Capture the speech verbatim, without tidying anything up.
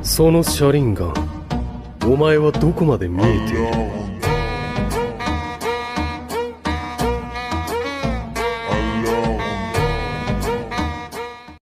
その車輪ガン、お前はどこまで見えている？